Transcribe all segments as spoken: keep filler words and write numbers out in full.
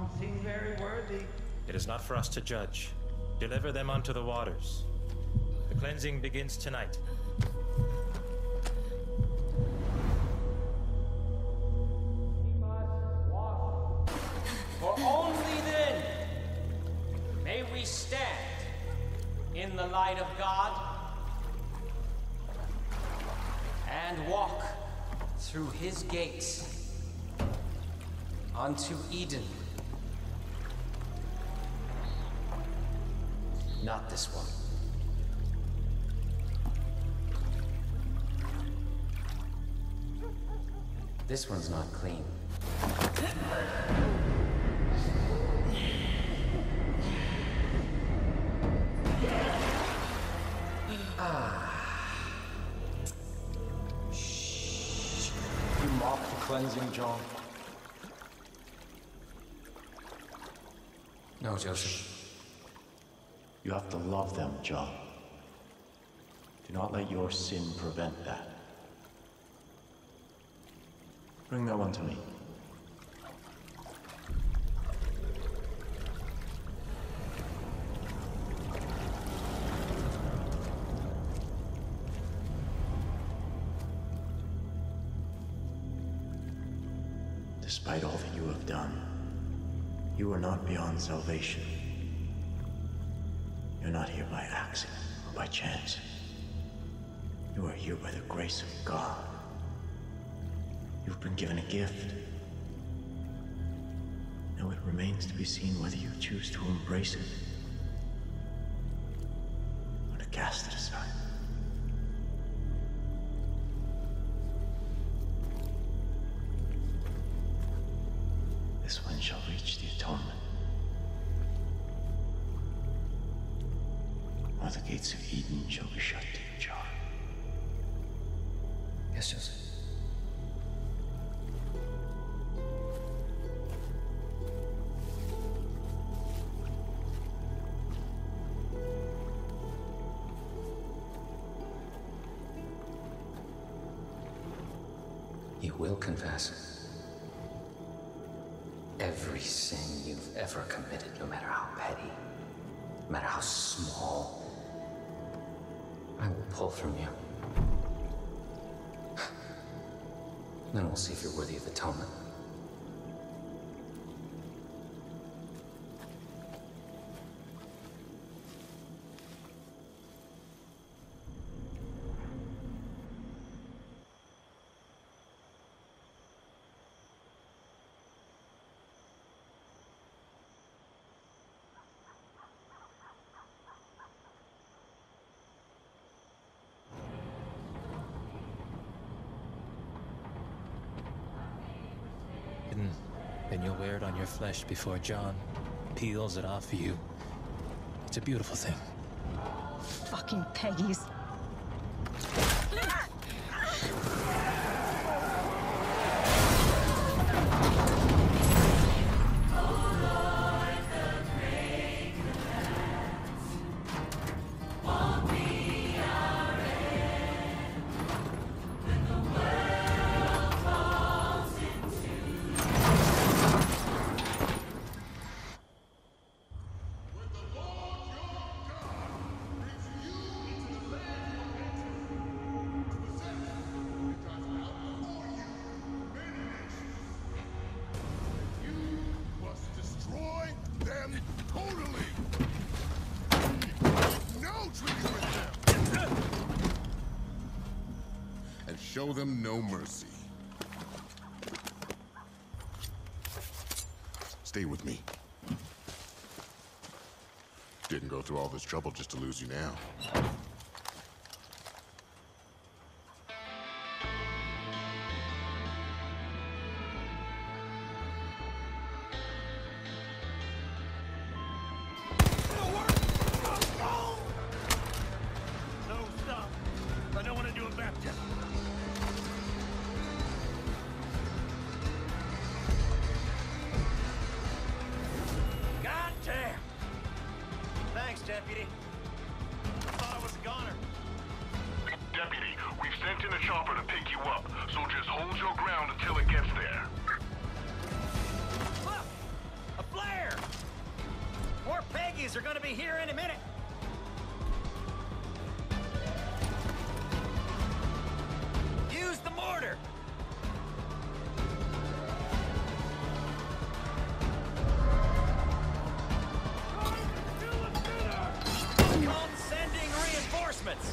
seem very worthy. It is not for us to judge. Deliver them unto the waters. The cleansing begins tonight. For only then may we stand in the light of God and walk through his gates unto Eden. Not this one. This one's not clean. Ah. Shh. You mock the cleansing, John? No, Joseph. You have to love them, John. Do not let your sin prevent that. Bring that one to me. Despite all that you have done, you are not beyond salvation. You're not here by accident or by chance. You are here by the grace of God. You've been given a gift. Now it remains to be seen whether you choose to embrace it or to cast it aside. This one shall reach the atonement. Or the gates of Eden shall be shut to you, John. Yes, Joseph. You will confess every sin you've ever committed, no matter how petty, no matter how small. I will pull from you. Then we'll see if you're worthy of atonement. Then you'll wear it on your flesh before John peels it off of you. It's a beautiful thing. Fucking Peggies. Show them no mercy. Stay with me. Didn't go through all this trouble just to lose you now. Deputy. I thought I was a Peggies are gonna be here any minute. Use the mortar. Called sending reinforcements.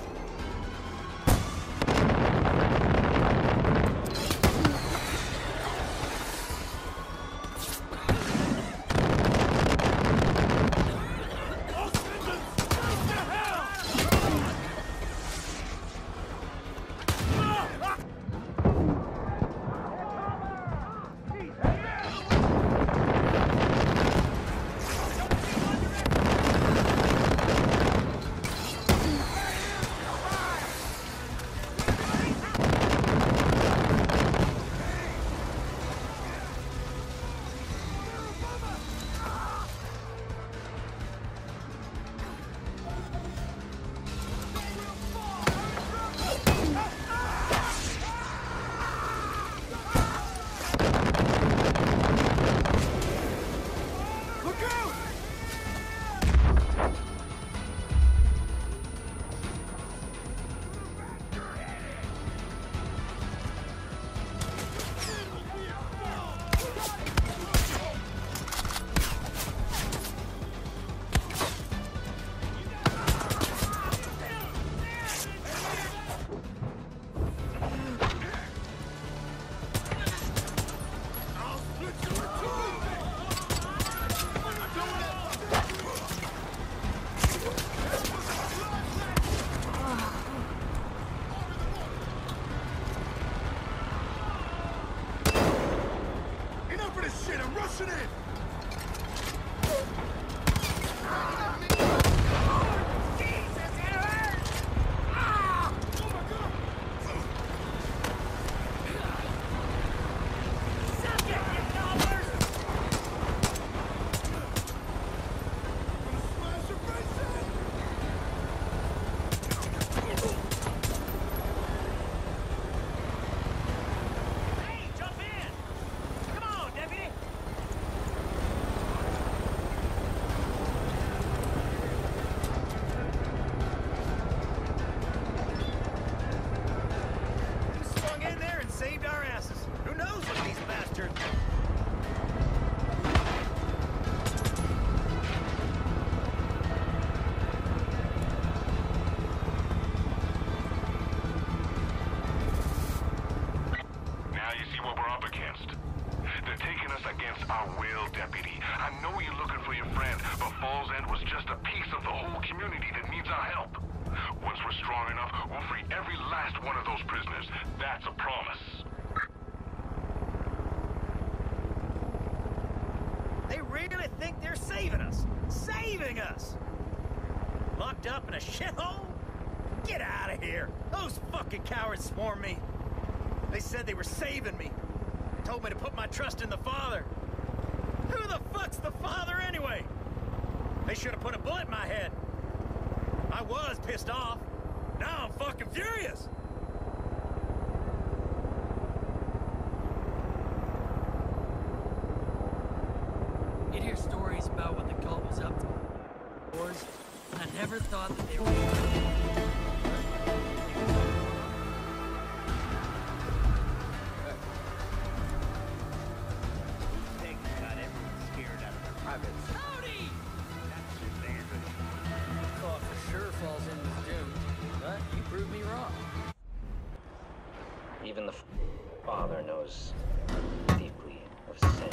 Up in a shithole? Get out of here! Those fucking cowards swarmed me. They said they were saving me. Told me to put my trust in the Father. Who the fuck's the Father anyway? They should have put a bullet in my head. I was pissed off. Now I'm fucking furious. You'd hear stories about what the cult was up to. Wars. I never thought that they were... They got everyone scared out of their privates. Howdy! That's just ambush. Thought for sure falls in with Doom, but you proved me wrong. Even the Father knows deeply of sin.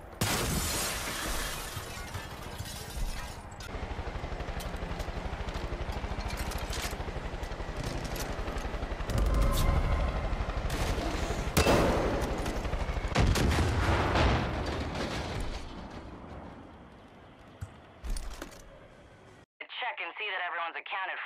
Accounted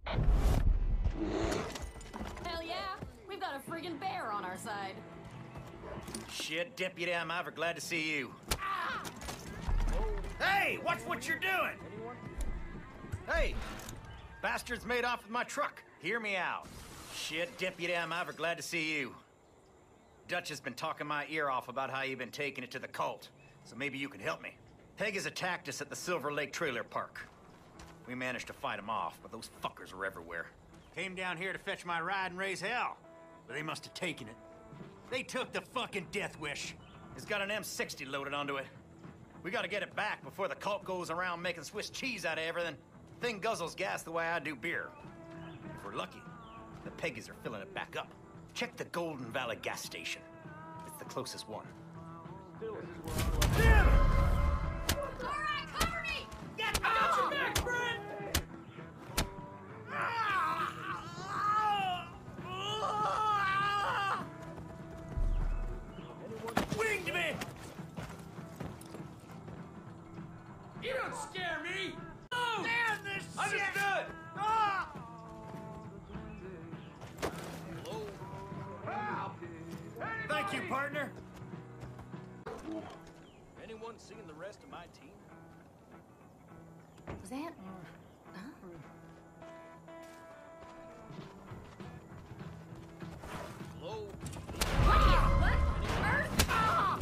for. Hell yeah, we've got a friggin' bear on our side. Shit, Deputy, I'm ever glad to see you. Ah! Hey, watch what you're doing! Hey, bastard's made off with my truck. Hear me out. Shit, Deputy, I'm ever glad to see you. Dutch has been talking my ear off about how you've been taking it to the cult, so maybe you can help me. Peggy's attacked us at the Silver Lake Trailer Park. We managed to fight them off, but those fuckers were everywhere. Came down here to fetch my ride and raise hell, but they must have taken it. They took the fucking Death Wish. It's got an M sixty loaded onto it. We gotta get it back before the cult goes around making Swiss cheese out of everything. Thing guzzles gas the way I do beer. If we're lucky, the Peggies are filling it back up. Check the Golden Valley gas station. It's the closest one. Damn it! All right, cover me! Get I got your back, friend! Winged me! You don't scare me! Oh! Damn this shit! Understood! Ah! Thank you, partner. Anyone seen the rest of my team? Was that? Huh? Hello? What are you? What? Earth? Ah!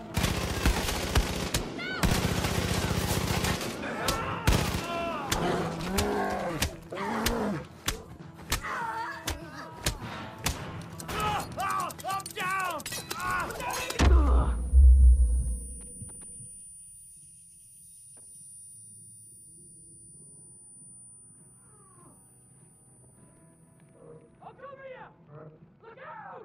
Ah! Ah! I'm down! Ah! I'll cover you! Look out!